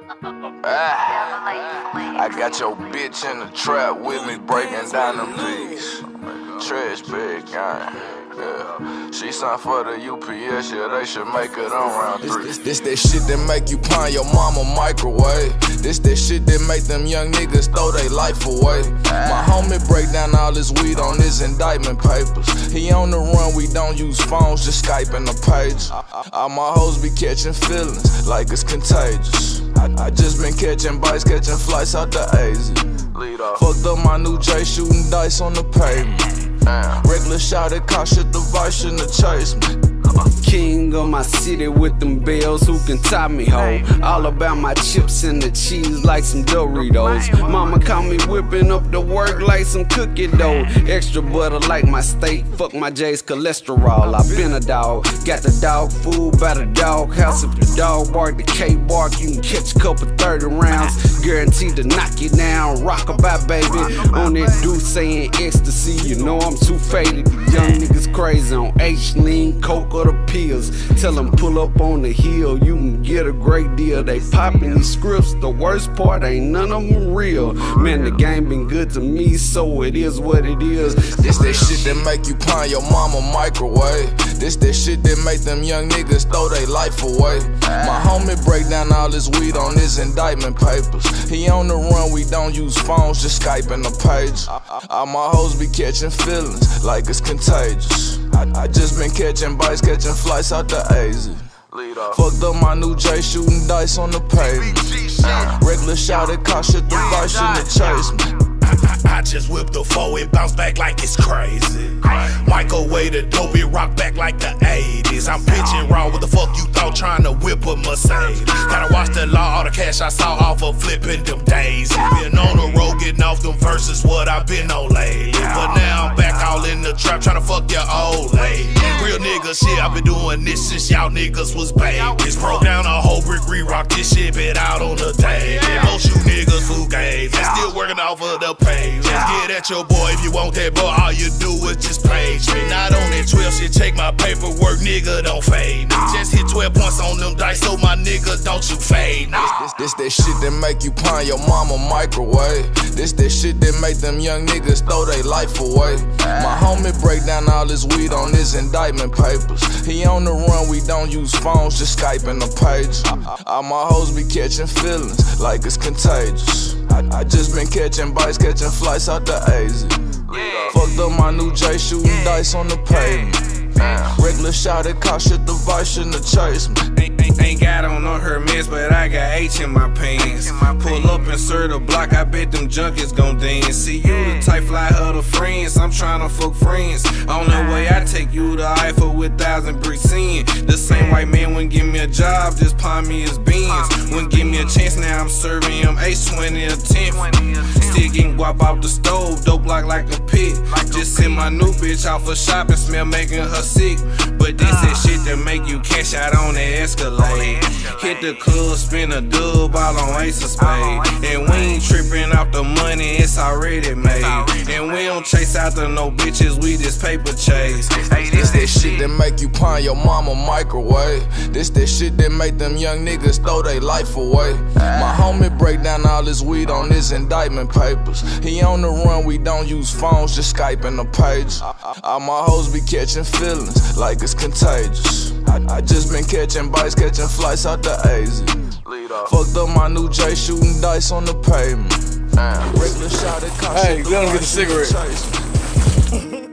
I got your bitch in the trap with me breaking down them P's. Trash bag gang. Yeah. She signed for the UPS, yeah, they should make it on round 3. This that shit that make you pawn your mama microwave. This that shit that make them young niggas throw their life away. My homie break down all his weed on his indictment papers. He on the run, we don't use phones, just Skype in the page. All my hoes be catching feelings like it's contagious. I just been catching bites, catching flights out the AZ. Fucked up my new J, shooting dice on the pavement. Regular shot at car shit, the vice shouldn't chase me. King of my city with them bells, who can top me, ho? All about my chips and the cheese like some Doritos. Mama caught me whipping up the work like some cookie dough. Extra butter like my steak, fuck my J's cholesterol. I been a dog, got the dog food by the dog house. If the dog bark, the K bark, you can catch a couple 30 rounds. Guaranteed to knock you down, rockabye baby. On that dude saying ecstasy, you know I'm too faded. The young niggas crazy on H-lean, coke or the pills. Tell them pull up on the hill, you can get a great deal. They poppin' these scripts, the worst part ain't none of them real. Man, the game been good to me, so it is what it is. This that shit that make you pawn your mama microwave. This that shit that make them young niggas throw their life away. My homie break down all his weed on his indictment papers. He on the run, we don't use phones, just Skype in the page. All my hoes be catching feelings like it's contagious. I just been catching bites, catching flights out the AZ. Fucked up my new J, shooting dice on the pavement. Regular shot at car shit, the vice shouldn't chase me. I just whipped the 4, it bounced back like it's crazy. Microwave the dope, it rock back like the 80s. I'm pitching raw, what the fuck you thought, trying to whip a Mercedes? Gotta watch the law, all the cash I saw off of flipping them days. Been on the road, getting off them verses, what I been on lately. But now I'm back all in the trap, trying to fuck your old lady. Real nigga shit, I been doing this since y'all niggas was babies. Broke down a whole brick, re-rock this shit, been out on the day. Most you niggas fool games, and still working off of the page. Just get at your boy if you want that, boy. All you do is just page me. Not on that 12 shit, check my paperwork, nigga, don't fade me. Just hit 12 points on them dice, so my nigga, don't you fade me. This that shit that make you pawn your mama microwave. This that shit that make them young niggas throw their life away. My homie break down all his weed on his indictment papers. He on the run, we don't use phones, just Skype in the page. All my hoes be catching feelings like it's contagious. I just been catching bites, catching flights out the AZ. Fucked up my new J, shooting dice on the pavement. Regular shot at car shit, the vice shouldn't chase me. Ain't got on no Hermes, but I got H in my pants. Pull up, insert a block, I bet them junkies gon' dance. See, you the type fly other friends, I'm tryna fuck friends. On the way, I take you to Eiffel with 1,000 bricks in. The same white man wouldn't give me a job, just pawn me his beans. Wouldn't give me a chance, now I'm serving him H20 a 10th. Still getting guap off the stove, dope like a pit. Just sent my new bitch out for shopping, smell making her sick. But this that shit that make you cash out on that Escalade. Hit the club, spin a dub, all on Ace of Spade. And we ain't tripping off the money, it's already made. And we don't chase after no bitches, we just paper chase. This that shit that make you pawn your mama microwave. This that shit that make them young niggas throw their life away. My homie break down all his weed on his indictment papers. He on the run, we don't use phones, just Skype in the page. All my hoes be catching feelings like it's contagious. I just been catching bites, catching flights out the AZ. Fucked up my new J, shooting dice on the pavement. Regular shot at car. Hey, let him get a cigarette.